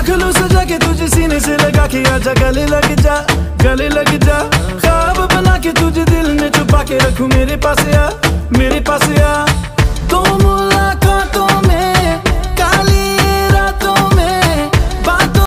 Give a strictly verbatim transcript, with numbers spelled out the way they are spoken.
रख लूं सजा के तुझे सीने से लगा के, आजा गले लग जा, गले लग जा। ख्वाब बना के तुझे दिल में छुपा के रखूं, मेरे पास आ, मेरे पास आ।